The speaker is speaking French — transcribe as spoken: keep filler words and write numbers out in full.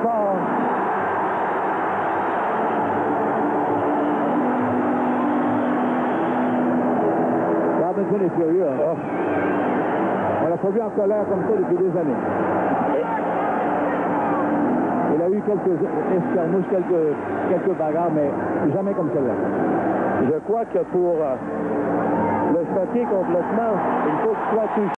fort. Robinson est furieux. Hein? Oh. On l'a pas vu en colère comme ça depuis des années. Il a eu quelques escarmouches, quelques, quelques bagarres, mais jamais comme celle-là. Je crois que pour euh, le stocker complètement, il faut que tu sois touché.